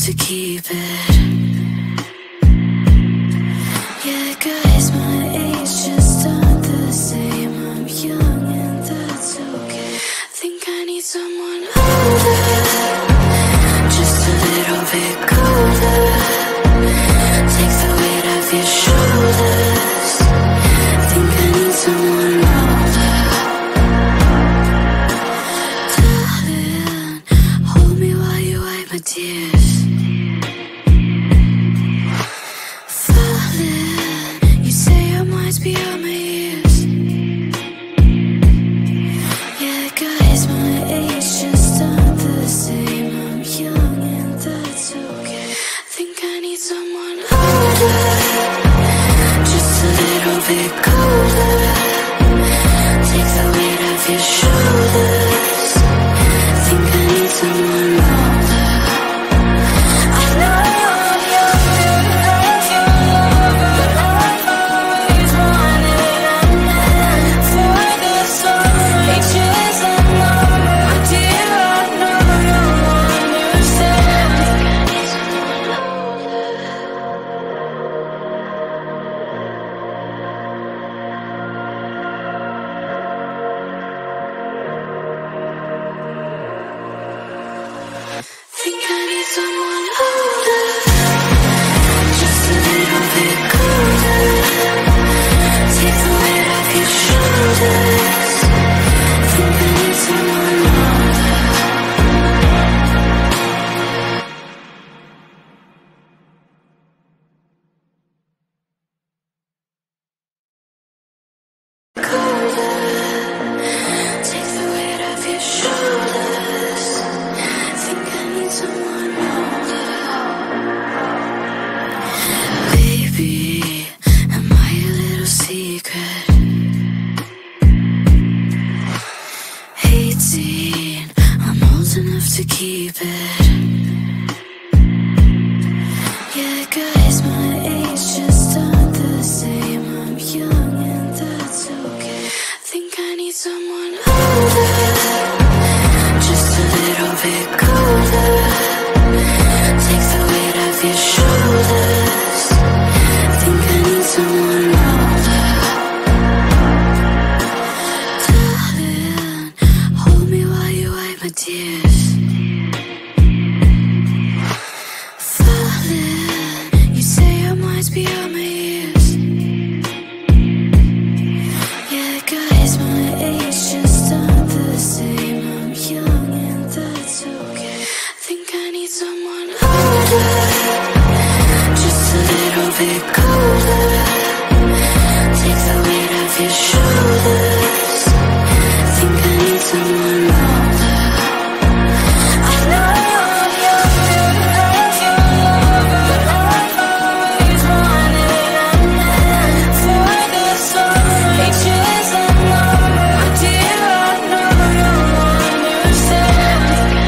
to keep it. Yeah, guys my age just aren't the same. I'm young and that's okay. Think I need someone older, just a little bit colder. Take the weight off your shoulders. Think I need someone older. Darling, hold me while you wipe my tears. Fallin, you say I might be on my ears. Yeah, guys my age just aren't the same. I'm young and that's okay. Think I need someone older, just a little bit colder. Take the weight off your shoulders. Think I need someone older. I know I'm young and love your lover, but I've always wanted a man. For the summer ages unknown, my dear, I know you'll understand. Think I need someone older, just a little bit colder. Take the weight off your shoulders. Think I need someone older. Colder. Take the weight off your shoulders. Think I need someone older. Baby, am I a little secret? 18, I'm old enough to keep it. Yeah, guys my age just aren't the same. I'm young and that's okay. Think I need someone older, just a little bit colder. Take the weight off your shoulders. Think I need someone older. Darling, hold me while you wipe my tears. Fallin, you say I might be on my ears. Yeah, guys my age just aren't the same. I'm young and that's okay. Think I need someone older, just a little bit colder. Take the weight off your shoulders. Think I need someone older. I know I'm young and love your lover, but I've always wanted a man. For the summer ages unknown, my dear, I know you'll understand.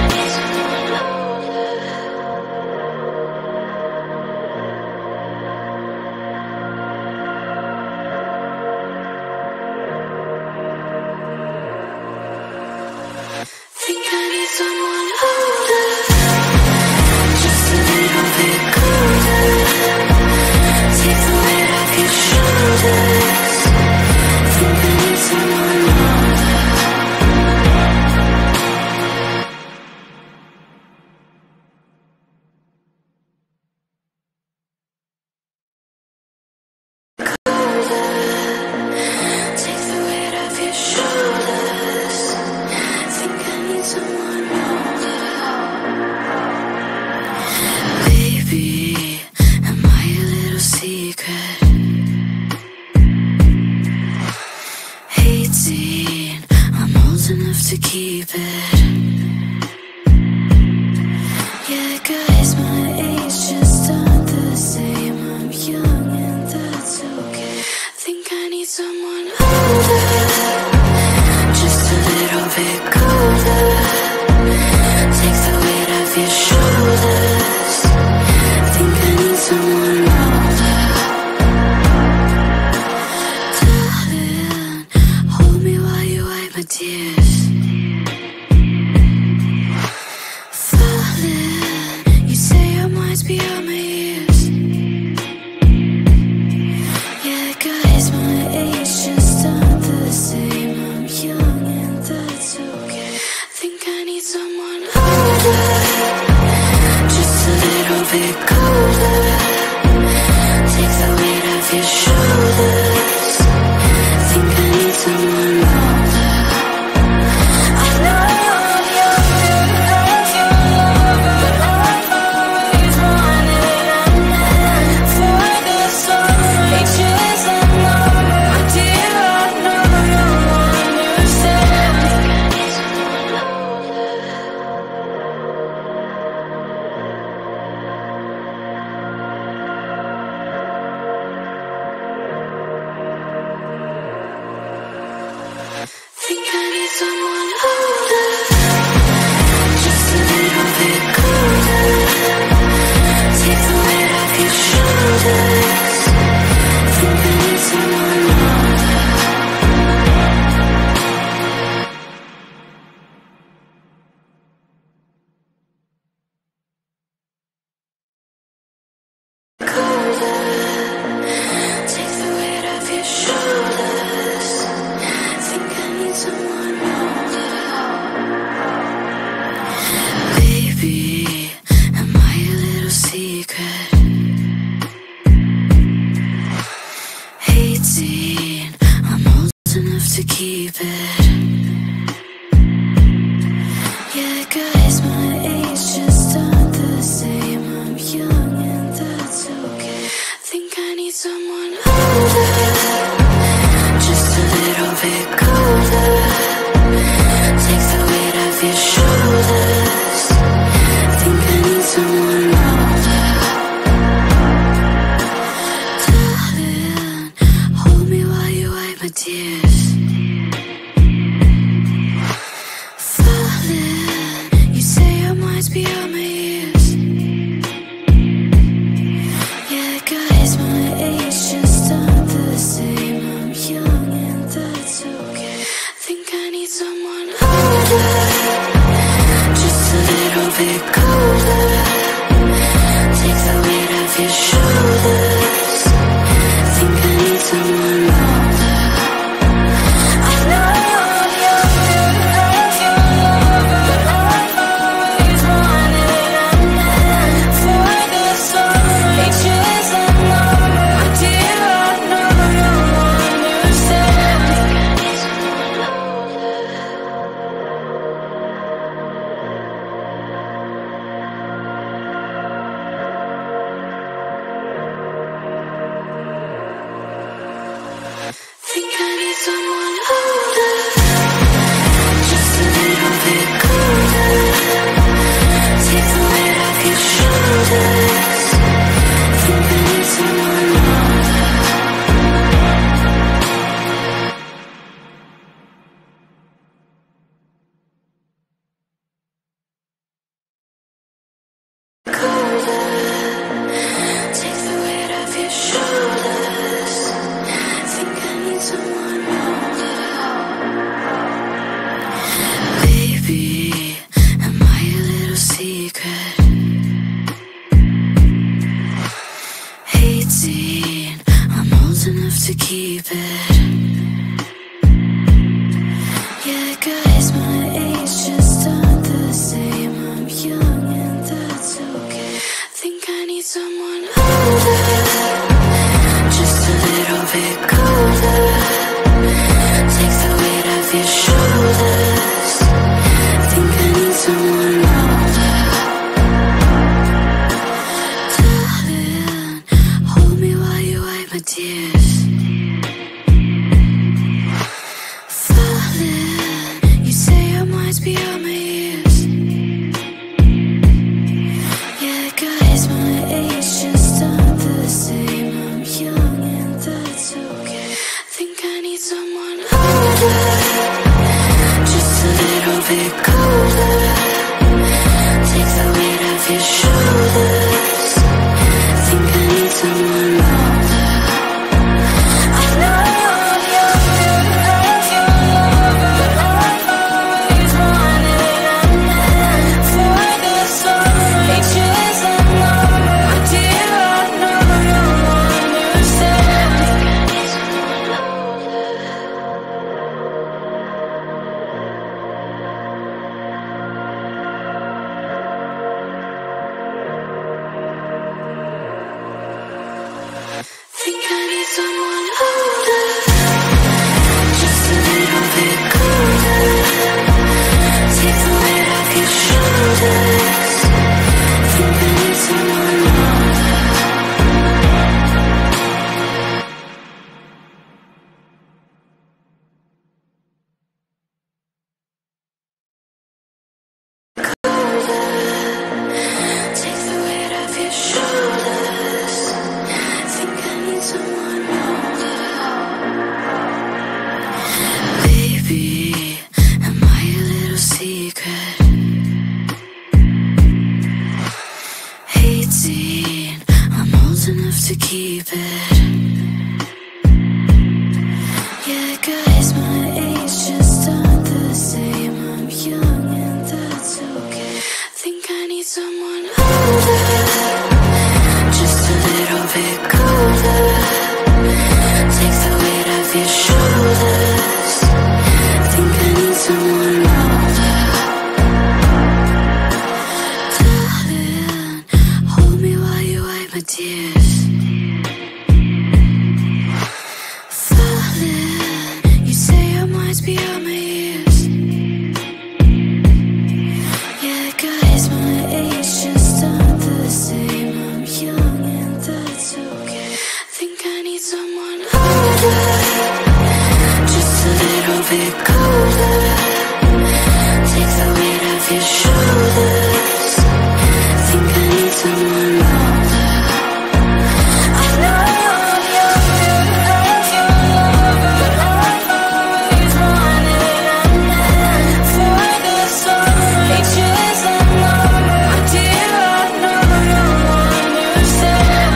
Think I need someone older, just a little bit colder. Take the weight off your shoulders. Think I need someone older. Colder. Take the weight off your shoulders. Think I need someone older. Baby, am I a little secret? 18, I'm old enough to keep it. Yeah, guys my age just aren't the same. I'm young and that's okay. Think I need someone older, just a little bit colder. Take the weight off your shoulders. Think I need someone older. Darling, hold me while you wipe my tears. Fallin, you say I'm need someone older, just a little bit colder. Take the weight off your shoulders. Think I need someone older. Colder. Take the weight off your shoulders. Think I need someone older. Baby, am I a little secret? 18, I'm old enough to keep it. Yeah, guys my age just aren't the same. I'm young and that's okay. Think I need someone older, just a little bit colder. Take the weight off your shoulders. Think I need someone older. Darlin, hold me while you wipe my tears. Fallin, you say I might be on my ears. Yeah, guys my age just aren't the same. I'm young and that's okay. Think I need someone older, just a little bit colder. Take the weight off your shoulders. Think I need someone older. I know you're love your lover, but I've always wanted a man for the sun reaches unknown. My dear, I know you'll understand. Think I need someone Think I need someone older, just a little bit colder. Take the weight off your shoulders. Think I need someone older. Colder. Take the weight off your shoulders. Think I need someone older. Baby, am I a little secret? 18, I'm old enough to keep it. Yeah, guys my age just aren't the same. I'm young and that's okay. Think I need someone older, just a little bit colder. Take the weight off your shoulders. Think I need someone older. Darlin, hold me while you wipe my tears. Fallin, you say I might be on my ears. Yeah, guys my age just aren't the same. I'm young and that's okay. Think I need someone older, just a little bit colder. Take the weight off your shoulders. Think I need someone older. I know you're love your lover, but I've always wanted a man for the sun reaches unknown. My dear, I know you'll understand. Think I need someone older. to keep it. Yeah, guys my age just aren't the same. I'm young and that's okay. Think I need someone older, just a little bit colder. Take the weight off your shoulders. Think I need someone older. Darling, hold me while you wipe my tears. Fallin, you say I might be on my ears. Yeah, guys my age just aren't the same. I'm young and that's okay. Think I need someone older, just a little bit colder. Take the weight off your shoulders. Think I need someone older. I know I'm young and love your love, but I've always wanted a man for the summer ages unknown. My dear, I know you'll understand.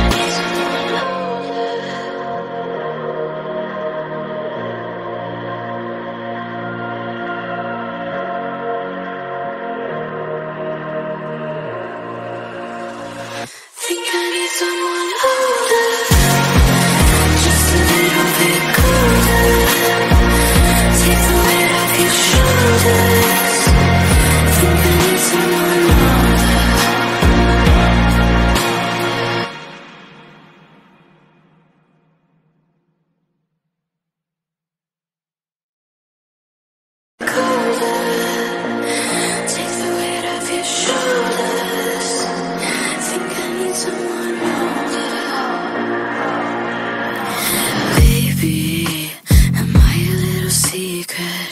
Think I need someone older, just a little bit colder. Take the weight off your shoulders. Think I need someone older. Colder. Take the weight off your shoulders. Think I need someone older. Baby, am I a little secret?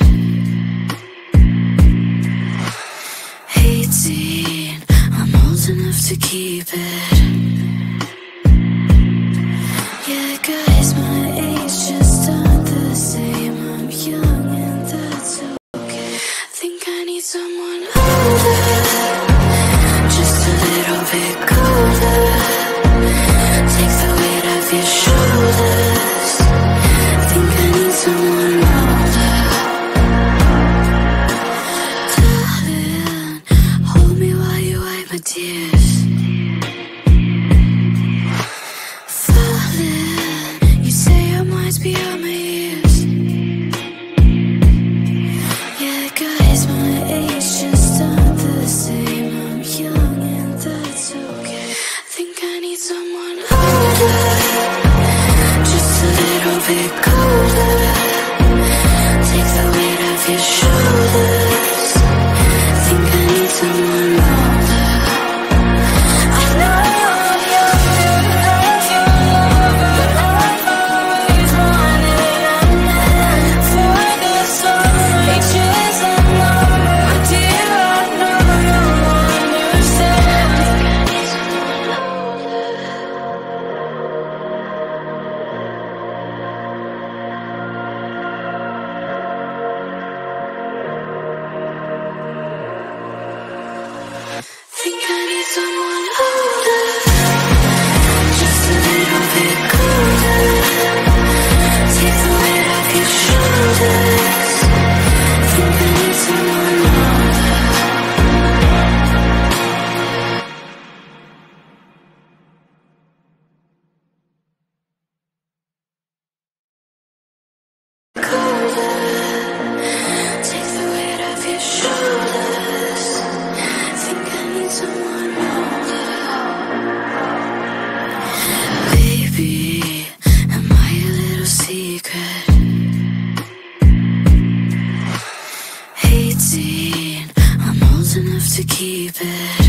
18, I'm old enough to keep it. Yeah, guys my age just aren't the same. I'm young and that's okay. Think I need someone older, just a little bit colder. Take the weight off your shoulders. Think I need someone older. Darling, hold me while you wipe my tears. Fallin, you say I might be on my ears. Yeah, guys my age just aren't the same. I'm young and that's okay. Think I need someone older, just a little bit colder. Take the weight off your shoulders. Think I need someone older. I know I'm young and love your love, but I've always wanted a man for the summer ages unknown. My dear, I know you'll understand. Think I need someone older, just a little bit colder. Take the weight off your shoulders. Think I need someone older. Colder. Take the weight off your shoulders. Think I need someone older. Baby, am I a little secret? 18, I'm old enough to keep it.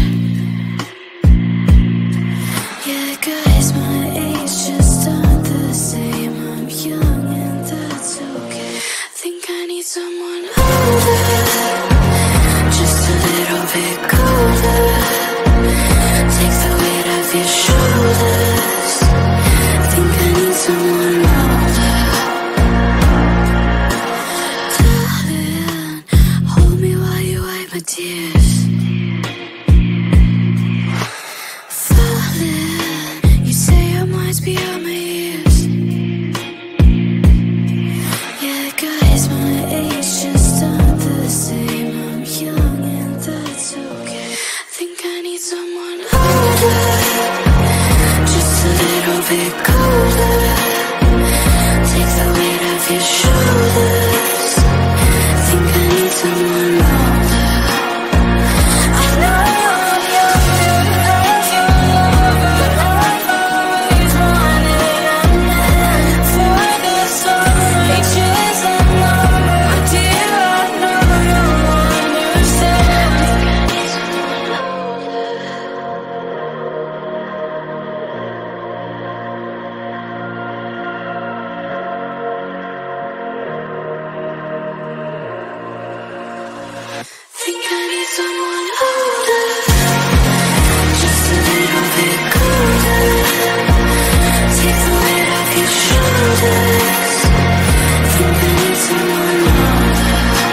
Yeah, guys my age just aren't the same. I'm young and that's okay. Think I need someone older, just a little bit colder. Take the weight off your shoulders. Think I need someone older. Darling, hold me while you wipe my tears. Think I need someone older, just a little bit colder. Take the weight off your shoulders. Think I need someone older.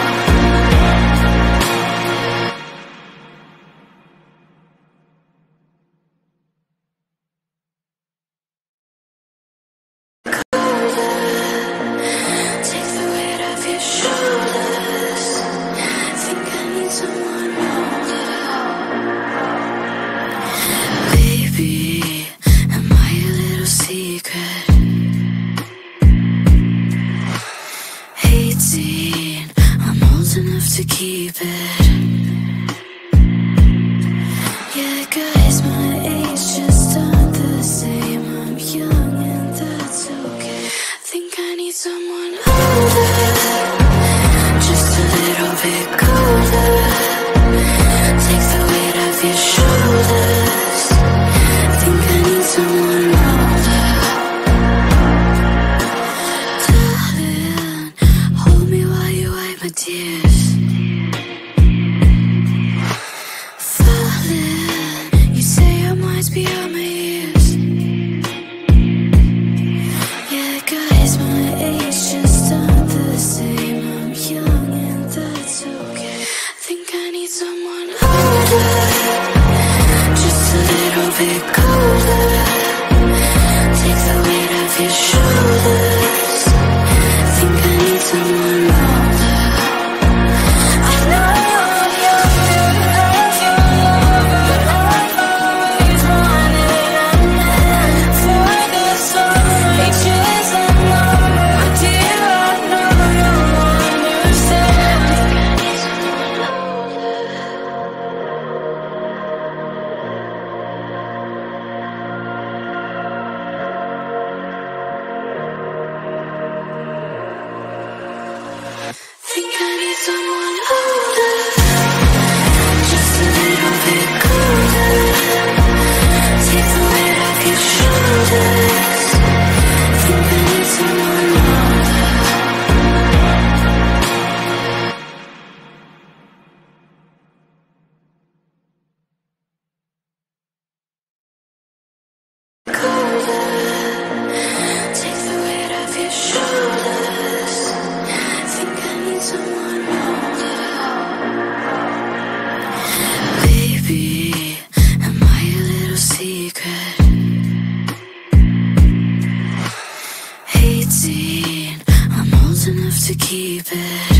To keep it. Yeah, guys, my age just aren't the same. I'm young and that's okay. Think I need someone older, just a little bit colder. Take the weight off your shoulders. Think I need someone older. Darlin, hold me while you wipe my tears. Beyond my ears. Yeah, guys, my age just aren't the same. I'm young and that's okay. Think I need someone older, just a little bit colder. Take the weight off your shoulders. Think I need someone older. I know I'm young and love your love, but I'm always wanting a man for the summer. Ages unknown, my dear, I know you'll understand. Think I need someone older, just a little bit colder. Take the weight off your shoulders. Think I need someone older. Colder. Take the weight off your shoulders. Think I need someone older. Baby, am I a little secret? 18, I'm old enough to keep it.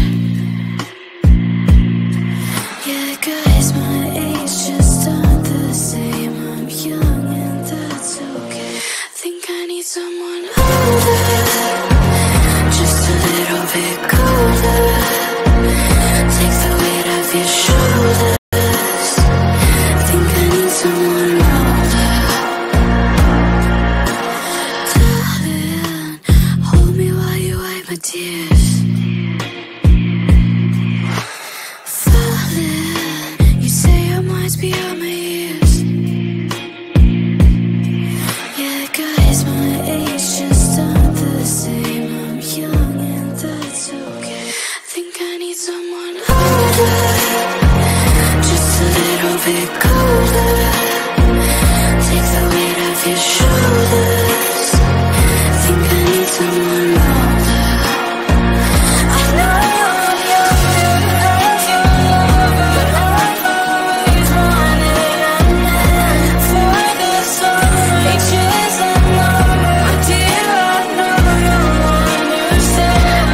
Yeah, guys, my age just aren't the same. I'm young and that's okay. Think I need someone older, just a little bit colder. Take the weight off your shoulders. Think I need someone older. Darlin, hold me while you wipe my tears. Fallin, you say your mind's beyond my ears. Yeah, guys, my age just aren't the same. I'm young and that's okay. Think I need someone older, just a little bit colder. Take the weight off your shoulders. Think I need someone older. I know I'm young and love your love, but I'm always wanting a man for the summer. Ages unknown, my dear, I know you'll understand.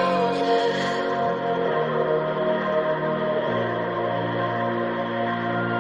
Think I need someone older.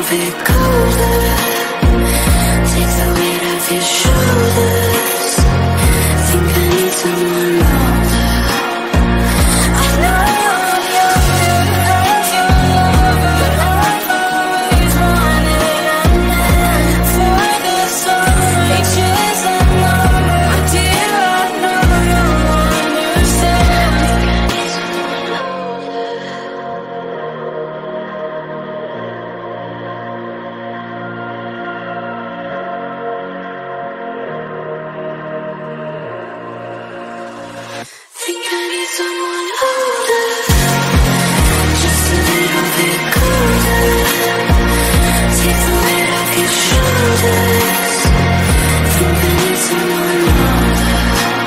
bit colder. Take the weight off your shoulders. Think I need someone older. I know you're your lover, but I've always wanted a man for the sun reaches unknown. My dear, I know you'll understand. Think I need someone older, just a little bit colder. Take the weight off your shoulders. Think I need someone older.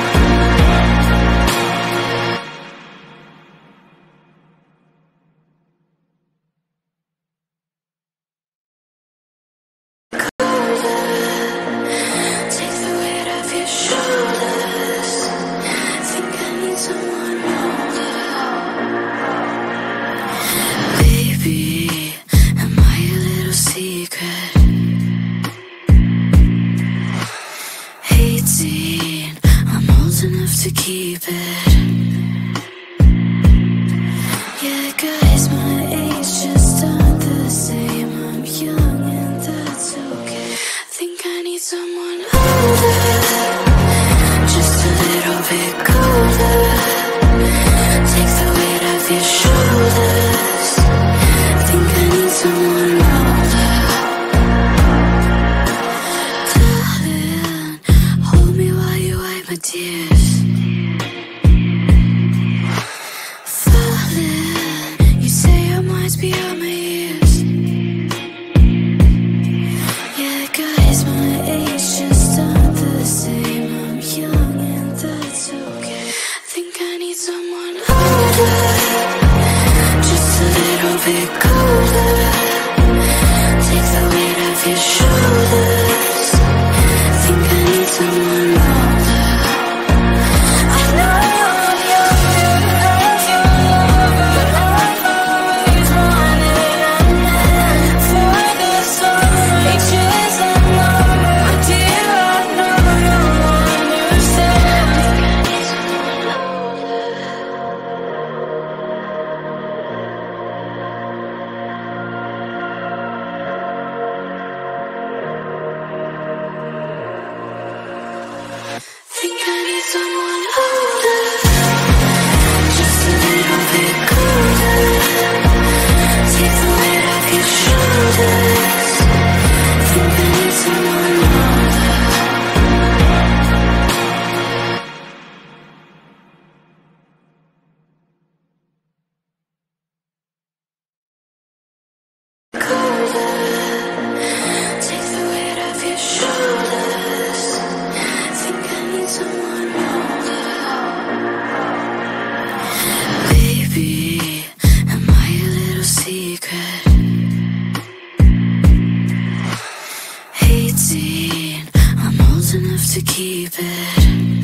Colder. Take the weight off your shoulders. Think I need someone older. Baby, am I a little secret? 18, I'm old enough to keep it. Yeah, guys my age just aren't the same. I'm young and that's okay. Think I need someone older, just a little bit colder. Take the weight off your shoulders. Think I need someone older. Darlin, hold me while you wipe my tears. Fallin, you say our minds beyond my ears. Yeah, guys my age just aren't the same. I'm young and that's okay. Think I need someone older, just a little bit colder. Take the weight off your shoulders. Think I need someone older. I know you're your lover, but I've always wanted a man for the sun reaches unknown. My dear, I know you'll understand. Think I need someone older, just a little bit colder. Take the weight off your shoulders. Think I need someone older. Colder. Take the weight off your shoulders. Think I need someone older. Baby, am I a little secret? 18, I'm old enough to keep it.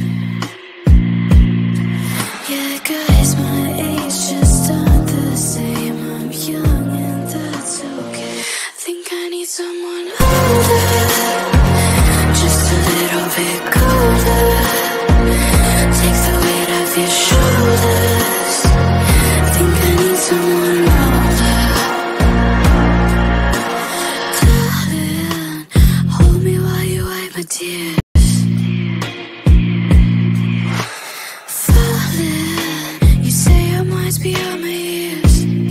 Yeah, guys my age just aren't the same. I'm young and that's okay. Think I need someone older, just a little bit colder. Take the weight off your shoulders. Think I need someone older. Darlin, hold me while you wipe my tears. Fallin, you say our minds beyond my ears.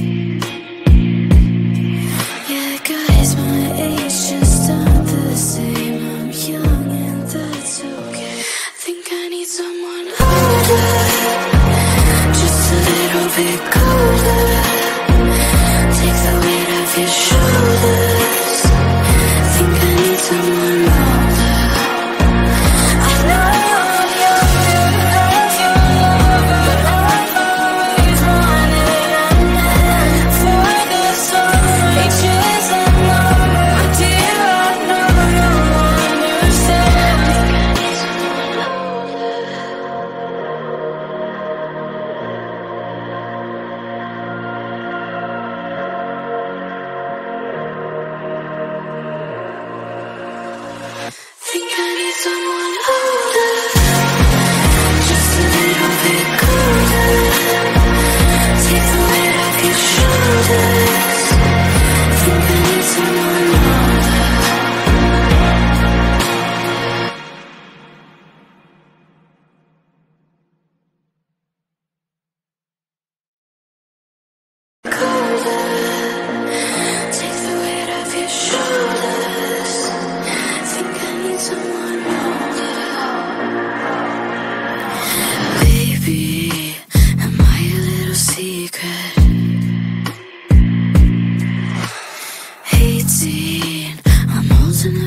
Yeah, guys my age just aren't the same. I'm young and that's okay. Think I need someone older, just a little bit colder. Take the weight off your shoulders. Think I need someone older.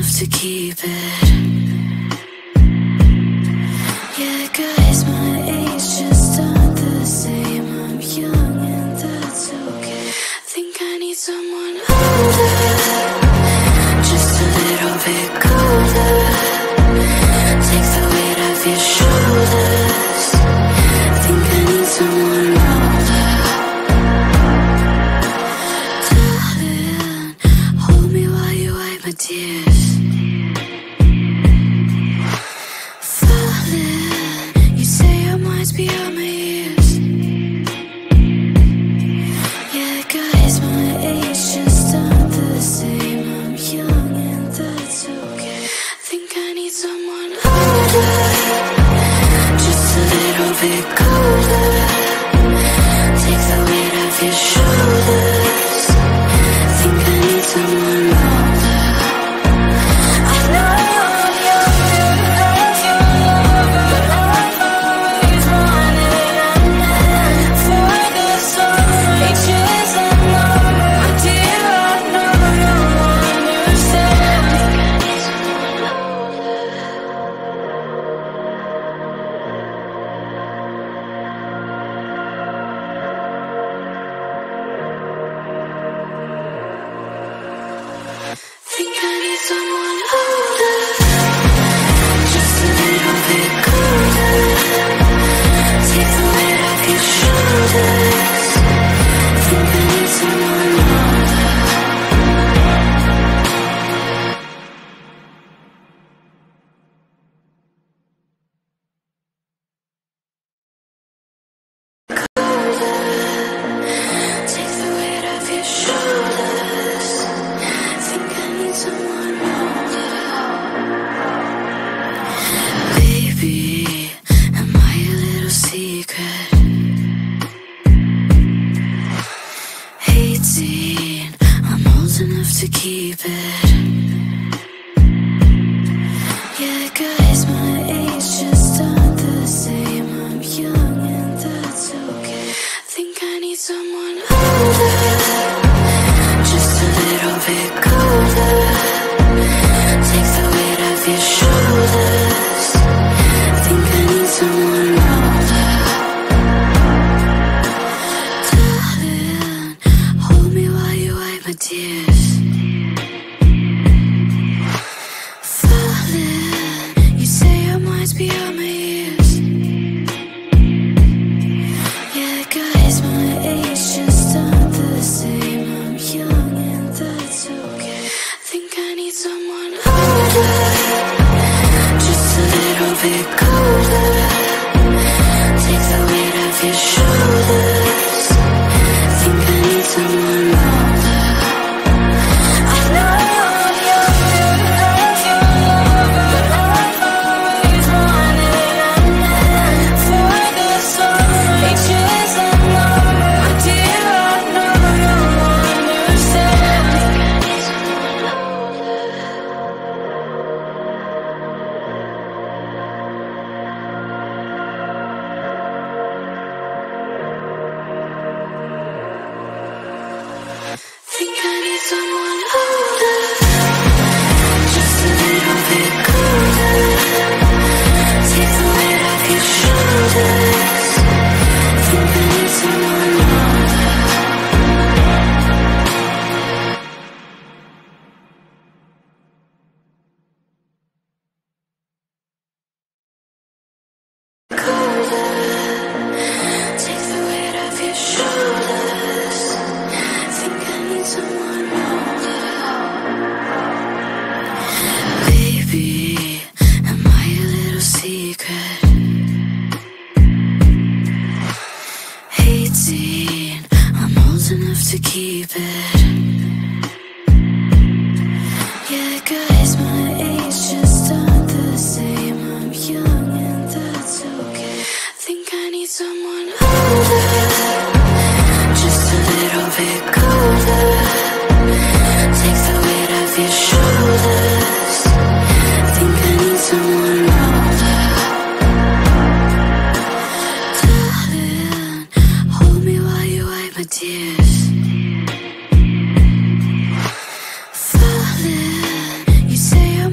enough to keep it. Yeah, guys my age just aren't the same. I'm young and that's okay. Think I need someone older, just a little bit colder. Take the weight off your shoulders. Think I need someone older. Darlin, hold me while you wipe my tears. Fallin, you say I might be on my ears. Yeah, guys my age just aren't the same. I'm young and that's okay. Think I need someone older, just a little bit colder. Take the weight off your shoulders. Think I need someone older. I know I'm young and I'm your lover, but I'm always running for the sun reaches unknown. My dear, I know you'll understand. Think I need someone older. Think I need someone older, just a little bit colder. Take the weight off your shoulders. Think I need someone older. Take the weight off your shoulders. Think I need someone older. Baby, am I a little secret? 18, I'm old enough to keep it. Yeah, guys my age just aren't the same. I'm young and that's okay. Think I need someone older, just a little bit colder. Take the weight off your shoulders. Think I need someone older. Darlin, hold me while you wipe my tears. Fallin, you say I might be on my ears. Yeah, guys my age just aren't the same. I'm young and that's okay. Think I need someone older, just a little bit colder. Take the weight off your shoulders. Think I need someone older. I know I'm young and I'm your lover, but I'm always running for the sun reaches unknown. My dear, I know you'll understand. Think I need someone older. Think I need someone older, just a little bit colder. Take the weight off your shoulders. Think I need someone older. Colder. Take the weight off your shoulders. Think I need someone older. Baby, am I a little secret? 18, I'm old enough to keep it. Yeah, guys my age just aren't the same. I'm young and that's okay. Think I need someone older, just a little bit colder. Take the weight off your shoulders. Think I need someone older. Darlin, hold me while you wipe my tears. Fallin, you say I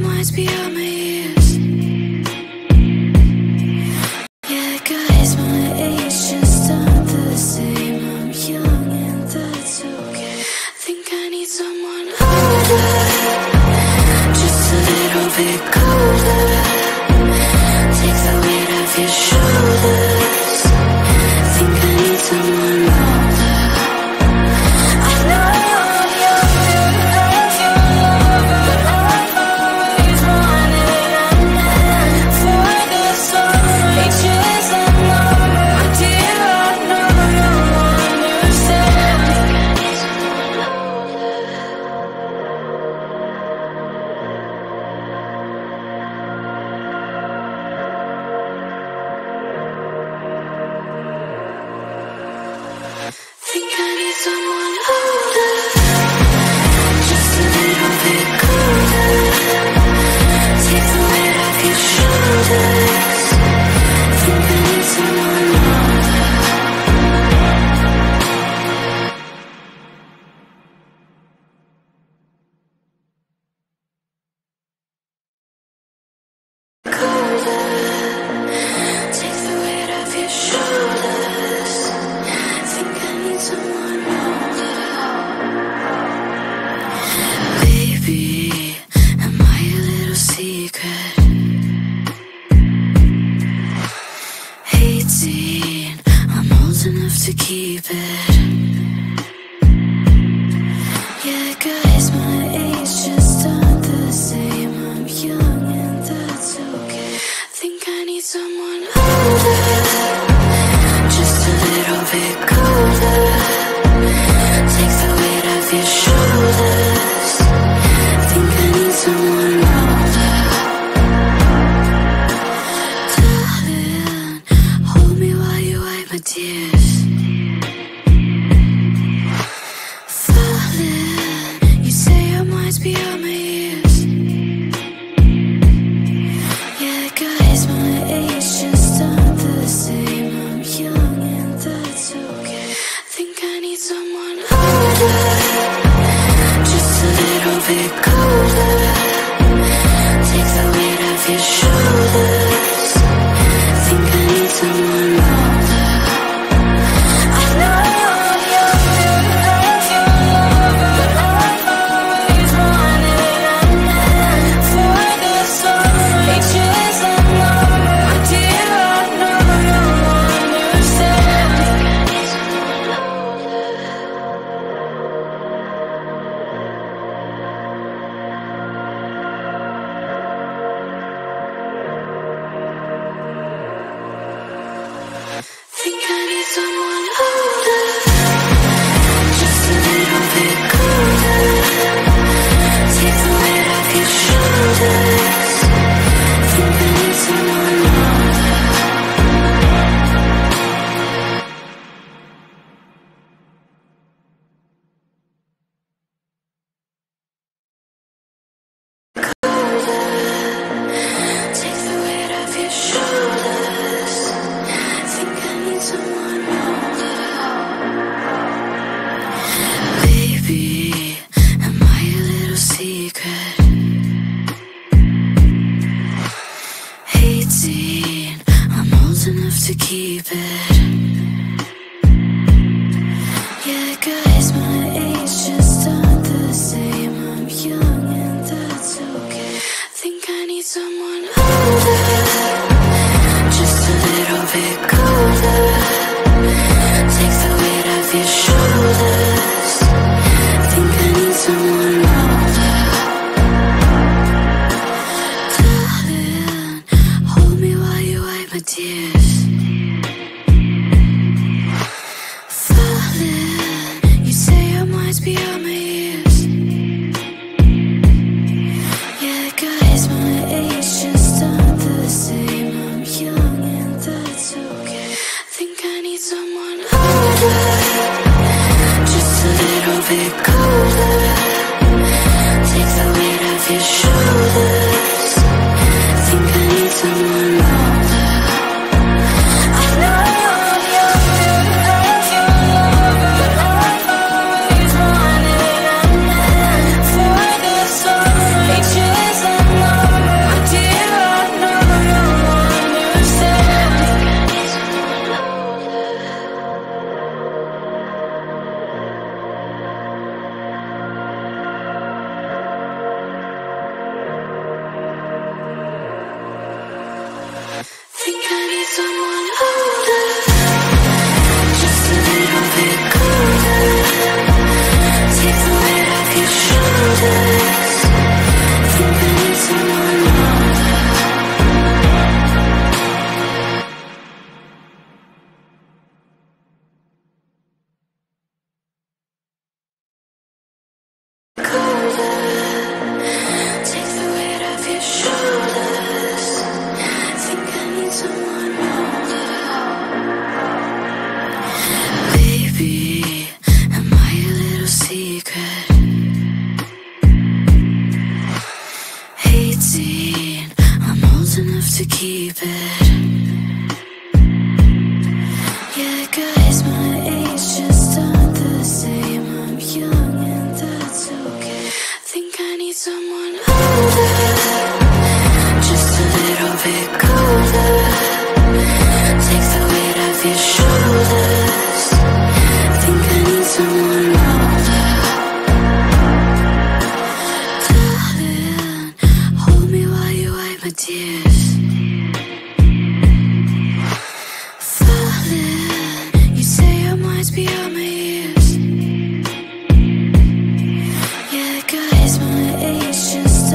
someone older. Darling, hold me while you wipe my tears. Fallin, you say I might be on my ears. Yeah, guys my age just aren't the same. I'm young and that's okay. Think I need someone older, just a little bit colder. Take the weight off your shoulders. Think I need someone older. I know I'm young and I'm your lover, but I'm always running out for the sun reaches unknown. My dear, I know you'll understand. Think I need someone older, just a little bit colder. Take the weight off your shoulders. Think I need someone older. Take the weight off your shoulders. Think I need someone older. Baby, am I a little secret? 18, I'm old enough to keep it. Yeah, guys my age just aren't the same. I'm young and that's okay. Think I need someone older, just a little bit colder. Take the weight off your shoulders. Think I need someone older. Darling, hold me while you wipe my tears. Fallin, you say I might be on my ears. Yeah, guys my age just aren't the same. I'm young and that's okay. Think I need someone older, just a little bit colder. Take the weight off your shoulders. Think I need someone older. I know I'm young and I'm your lover, but I'm always running out for the sun reaches unknown. My dear, I know you'll understand. Think I need someone older, just a little bit colder. Take the weight off your shoulders. Think I need someone older. Colder. Take the weight off your shoulders. Think I need someone older. Baby, am I a little secret? 18, I'm old enough to keep it. Yeah, guys my age just aren't the same. I'm young and that's okay. Think I need someone older, just a little bit colder. Take the weight off your shoulders. Think I need someone older. Darling, hold me while you wipe my tears. Fallin, you say I might be on my ears. Yeah, guys my age just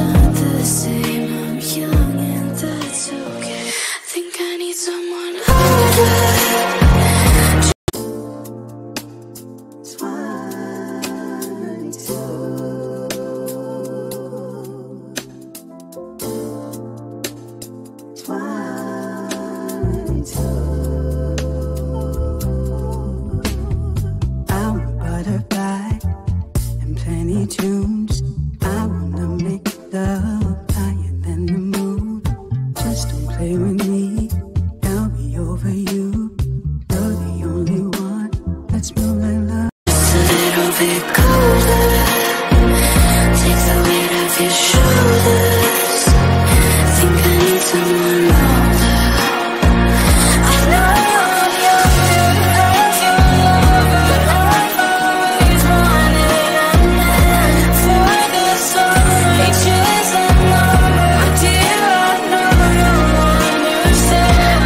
your shoulders. Think I need someone older. I know I'm young and love your lover, but I've always wanted a man. For the sun reaches unknown, my dear, I know you'll understand.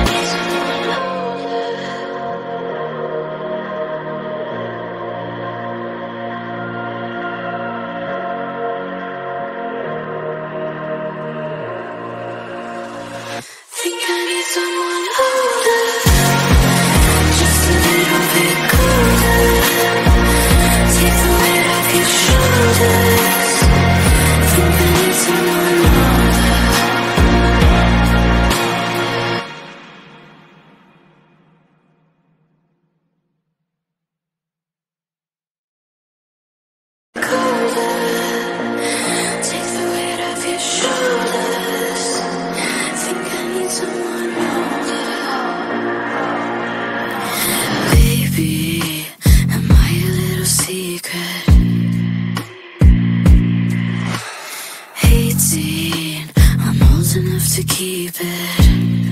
Think I need someone older, just a little bit colder. Take the weight off your shoulders. Think I need someone older. Colder. Take the weight off your shoulders. Think I need someone older. Baby, am I a little secret? 18, I'm old enough to keep it.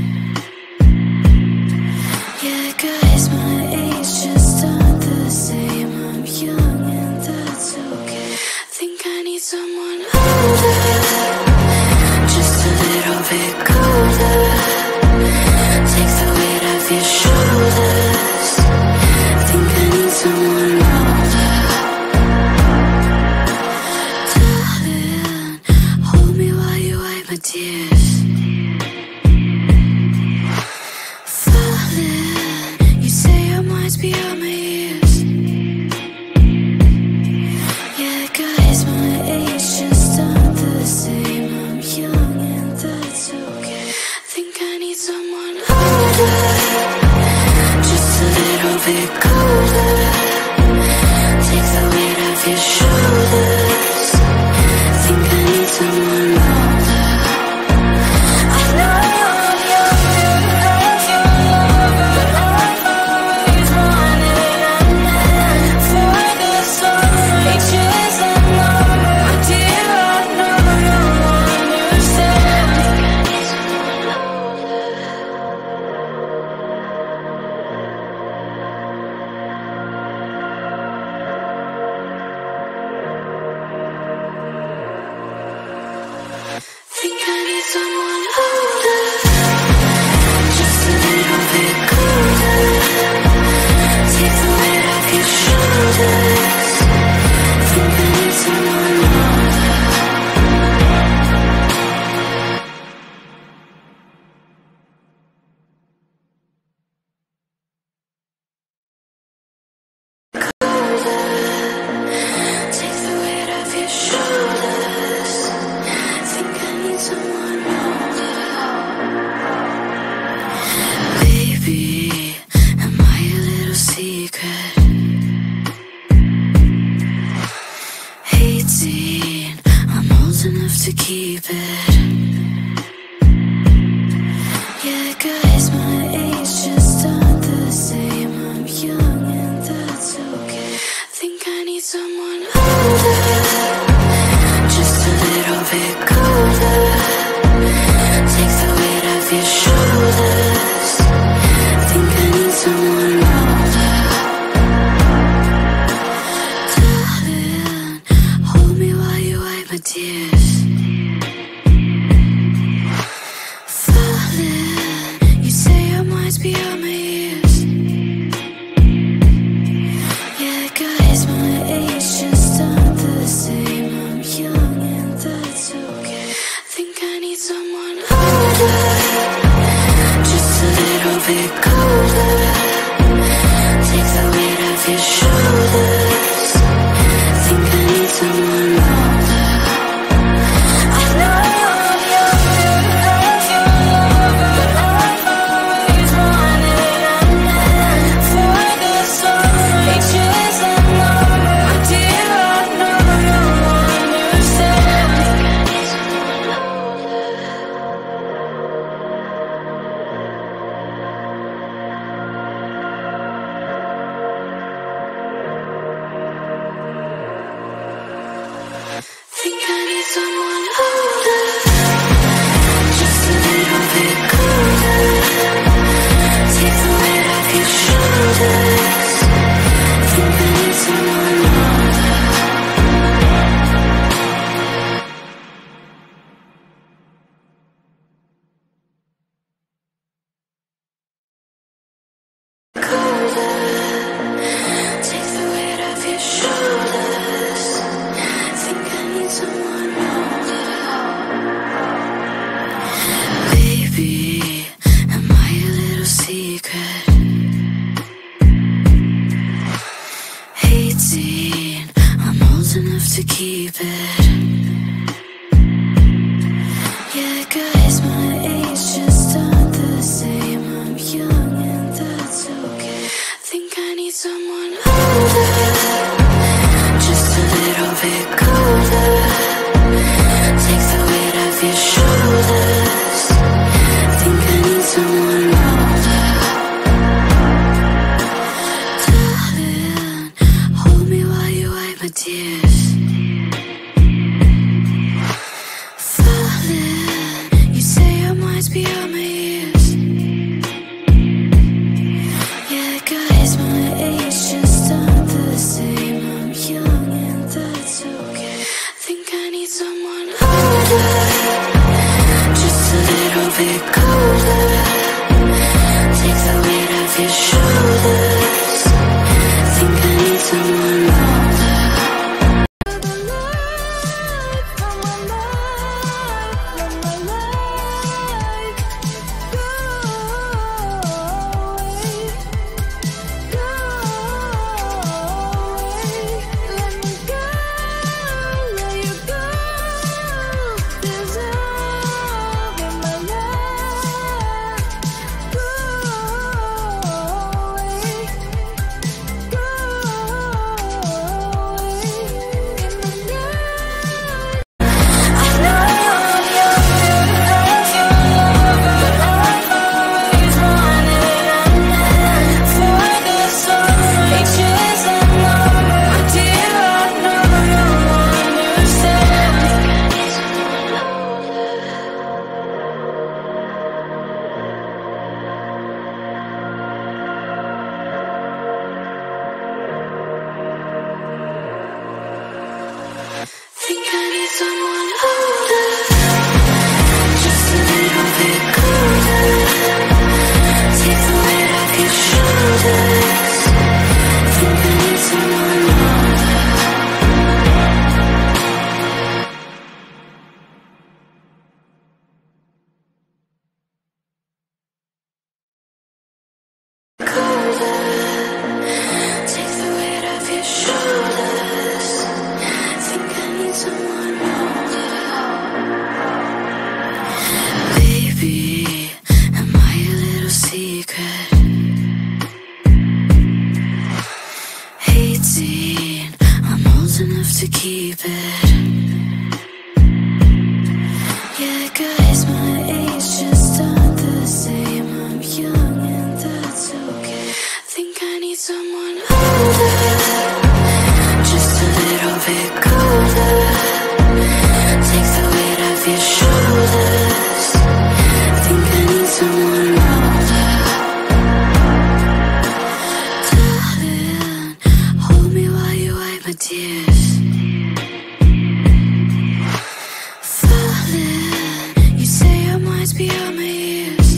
Yeah, guys my age just aren't the same. I'm young and that's okay. Think I need someone older, just a little bit colder. Take the weight off your shoulders. Think I need someone older. Darlin, hold me while you wipe my tears. Fallin, you say I might be on my ears. Yeah, guys my age just aren't the same. I'm young and that's okay. Think I need someone older, just a little bit colder. Take the weight off your shoulders. Think I need someone older. I know I'm young and love your lover, but I've always wanted a man. For the sun reaches unknown, my dear, I know you'll understand. Think I need someone older, just a little bit colder. Take the weight off your shoulders. Think I need someone older. Colder. Take the weight off your shoulders. Think I need someone older. Baby, am I a little secret? 18, I'm old enough to keep it. Yeah, guys my age just aren't the same. I'm young and that's okay. Think I need someone older, just a little bit colder. Take the weight off your shoulders. Think I need someone older. Darlin, hold me while you wipe my tears. Fallin, you say I might be on my ears. Yeah, guys my age just aren't the same. I'm young and that's okay. Think I need someone older, just a little bit colder. Take the weight off your shoulders. Think I need someone older. someone older, just a little bit colder. Take the weight off your shoulders. Think I need someone older. Colder. Take the weight off your shoulders. Think I need someone older. Baby, am I a little secret? 18, I'm old enough to keep it. Yeah, guys my age just aren't the same. I'm young and that's okay. Think I need someone older, just a little bit colder. Take the weight off your shoulders. Think I need someone older. Darlin, hold me while you wipe my tears. Fallin, you say I might be on my ears. Yeah, guys my age just aren't the same. I'm young and that's okay. Think I need someone older, just a little bit colder. Take the weight off your shoulders. Think I need someone older. Think I need someone older, just a little bit colder. Take the weight off your shoulders. Think I need someone older. Colder. Take the weight off your shoulders. Think I need someone older. Baby, am I a little secret? 18, I'm old enough to keep it. Yeah, guys my age just aren't the same. I'm young and that's okay. Think I need someone older, just a little bit colder. Take the weight off your shoulders. Think I need someone older. Darlin, hold me while you wipe my tears. Fallin, you say I might be on my ears.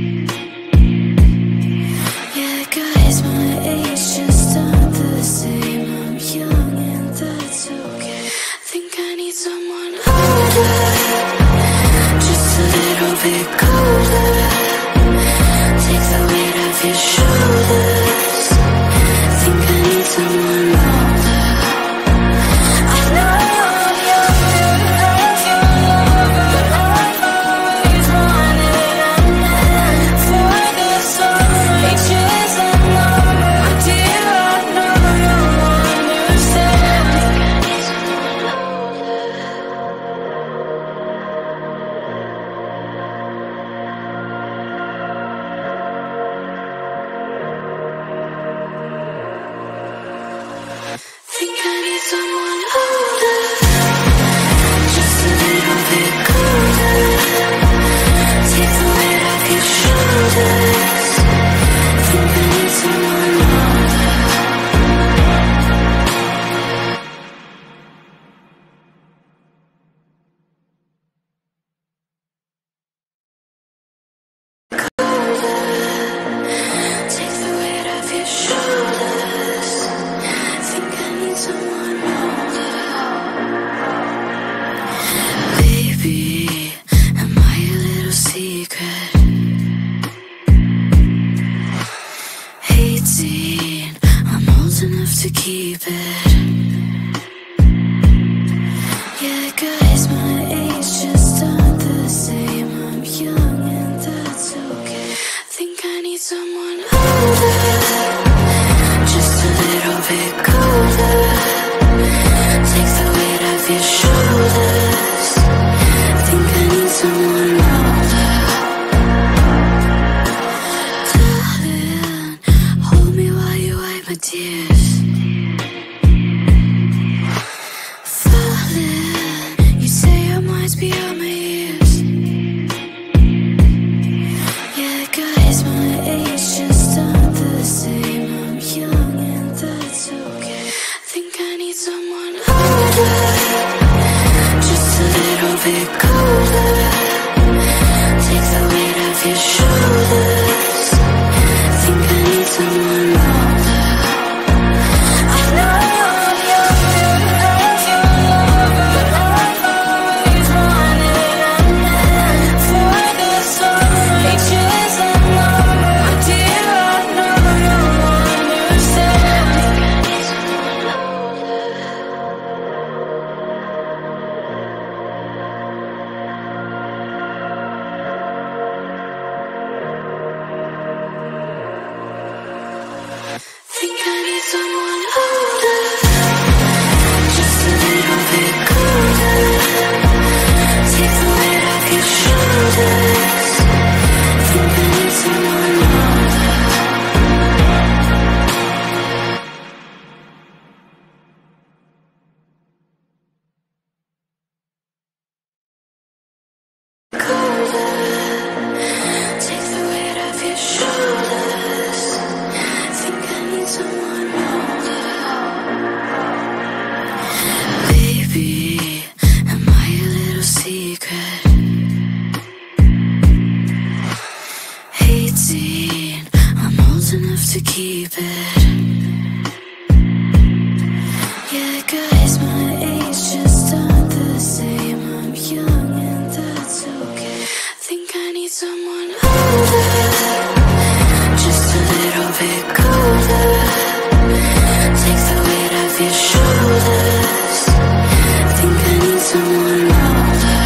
Yeah, guys my age just aren't the same. I'm young and that's okay. Think I need someone older, just a little bit colder. Take the weight off your shoulders. Think I need someone older. I know I'm young and love your love, but I've always wanted a man for the summer ages and long. My dear, I know you'll understand. Think I need someone older. someone older, just a little bit colder. Take the weight off your shoulders. Think I need someone older. Darling, hold me while you wipe my tears. Fallin, you say your mind's beyond my ears. Yeah, guys my age just aren't the same. I'm young and that's okay. Think I need someone older, just a little bit colder. Take the weight off your shoulders. Think I need someone older. I know I'm young and love your lover, but I've always wanted a man for the summer ages unknown. My dear, I know you'll understand. Think I need someone older. Think I need someone older, just a little bit colder. Take the weight off your shoulders. Think I need someone older. Colder. Take the weight off your shoulders. Think I need someone older. Baby, am I a little secret? 18, I'm old enough to keep it. Yeah, guys my age just aren't the same. I'm young and that's okay. Think I need someone older, just a little bit colder. Take the weight off your shoulders. Think I need someone older.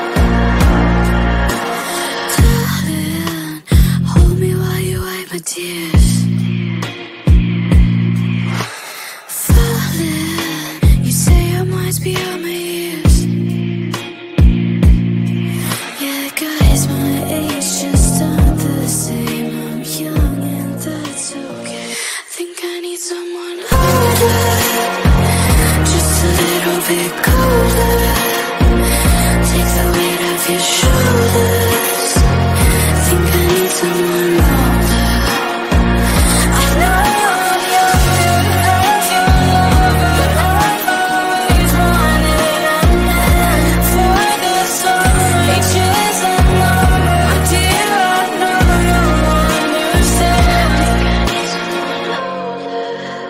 Darling, hold me while you wipe my tears. Fallin, you say your mind's beyond my ears. Yeah, guys my age just aren't the same. I'm young and that's okay. Think I need someone older, just a little bit colder. Take the weight off your shoulders. Think I need someone older. I know I'm young and love your lover, but I've always wanted a man for the summer ages unknown. My dear, I know you'll understand. Think I need someone older.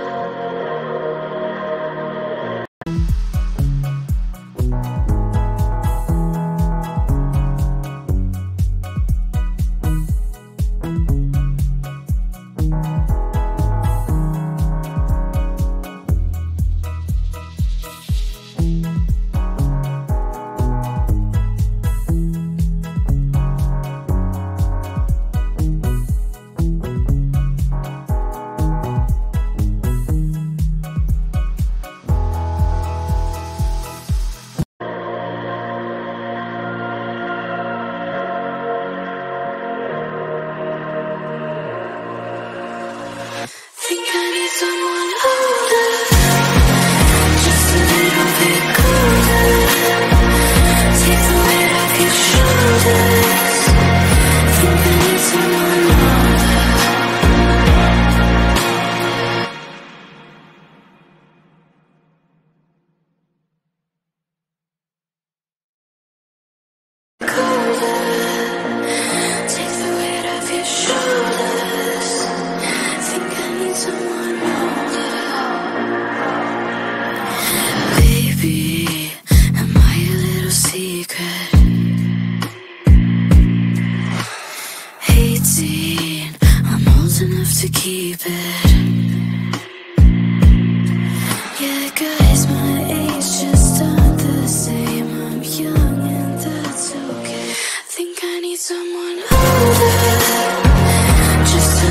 Think I need someone older, just a little bit colder. Take the weight off your shoulders. Think I need someone older. Colder. Take the weight off your shoulders. Think I need someone older. Baby, am I a little secret? 18, I'm old enough to keep it. Yeah, guys my age just aren't the same. I'm young and that's okay. Think I need someone older, just a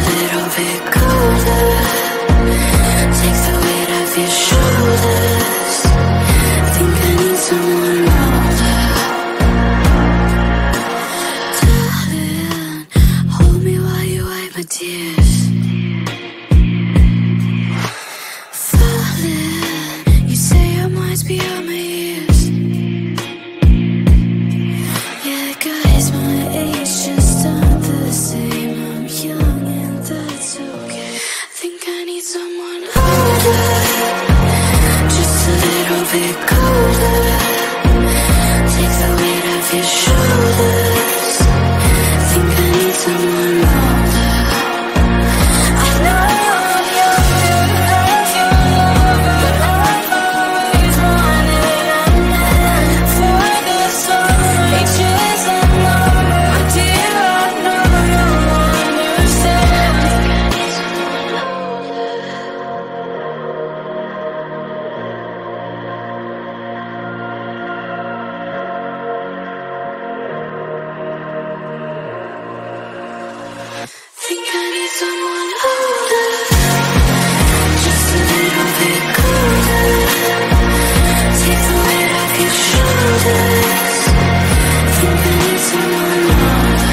I need someone older, just a little bit colder. Take the weight off your shoulders. Think I need someone older.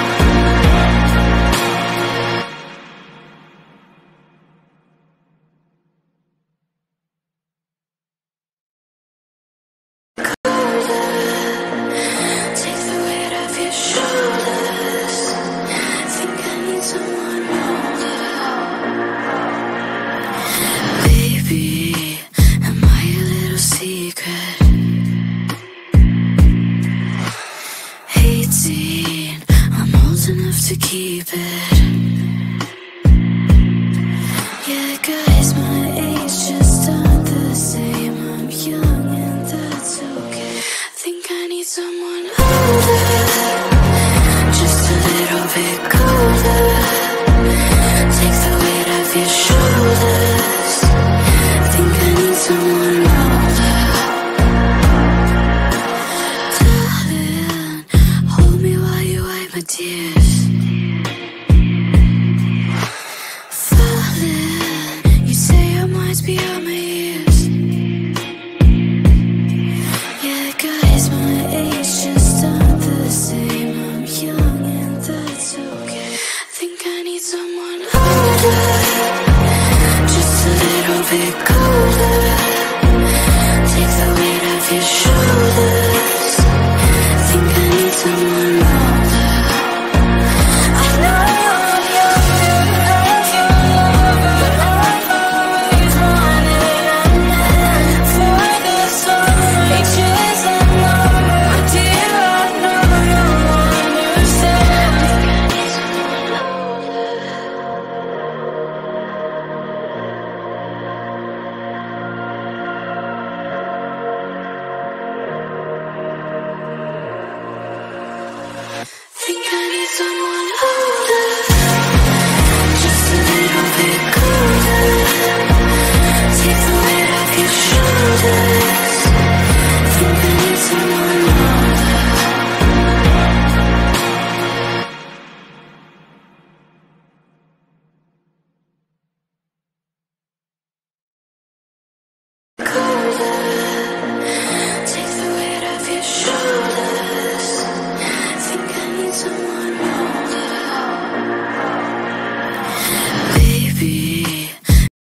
Take the weight off your shoulders. Think I need someone older. Baby, am I a little secret? 18, I'm old enough to keep it. Yeah, guys my age just aren't the same. I'm young and that's okay. Think I need someone older, just a little bit colder. Take the weight off your shoulders. Think I need someone older. Darlin, hold me while you wipe my tears. Fallin, you say your mind's beyond my ears. Yeah, guys my age just aren't the same. I'm young and that's okay. Think I need someone older, just a little bit colder. Take the weight off your shoulders. Think I need someone older. I know I'm young and I'm your lover, but I'm always running under. For the summer reaches unknown, my dear, I know you'll understand. Think I need someone older. Think I need someone older.